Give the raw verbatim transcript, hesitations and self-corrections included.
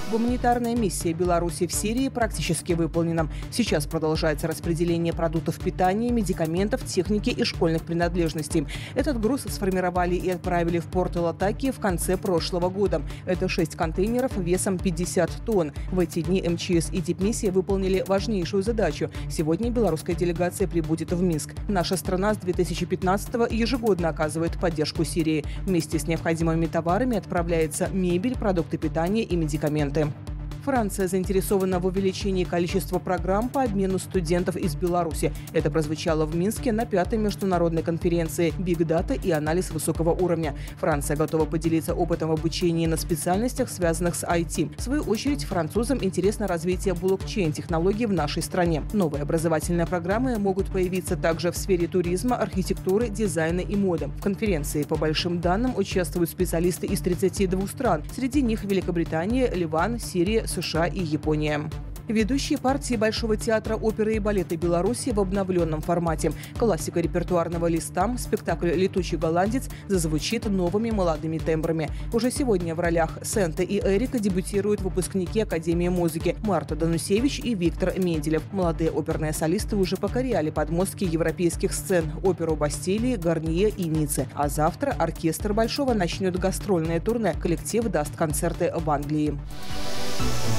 Гуманитарная миссия Беларуси в Сирии практически выполнена. Сейчас продолжается распределение продуктов питания, медикаментов, техники и школьных принадлежностей. Этот груз сформировали и отправили в порт Латакия в конце прошлого года. Это шесть контейнеров весом пятьдесят тонн. В эти дни эм че эс и дипмиссия выполнили важнейшую задачу. Сегодня белорусская делегация прибудет в Минск. Наша страна с две тысячи пятнадцатого ежегодно оказывает поддержку Сирии. Вместе с необходимыми товарами отправляется мебель, продукты питания и медикаменты. Франция заинтересована в увеличении количества программ по обмену студентов из Беларуси. Это прозвучало в Минске на пятой международной конференции «Биг Дата и анализ высокого уровня». Франция готова поделиться опытом в обучении на специальностях, связанных с ай ти. В свою очередь, французам интересно развитие блокчейн-технологий в нашей стране. Новые образовательные программы могут появиться также в сфере туризма, архитектуры, дизайна и моды. В конференции, по большим данным, участвуют специалисты из тридцати двух стран. Среди них Великобритания, Ливан, Сирия, США и Япония. Ведущие партии Большого театра оперы и балета Беларуси в обновленном формате. Классика репертуарного листа, спектакль «Летучий голландец» зазвучит новыми молодыми тембрами. Уже сегодня в ролях Сенты и Эрика дебютируют выпускники Академии музыки Марта Данусевич и Виктор Менделев. Молодые оперные солисты уже покоряли подмостки европейских сцен – оперу Бастилии, Гарнье и Ниццы. А завтра оркестр Большого начнет гастрольное турне. Коллектив даст концерты в Англии.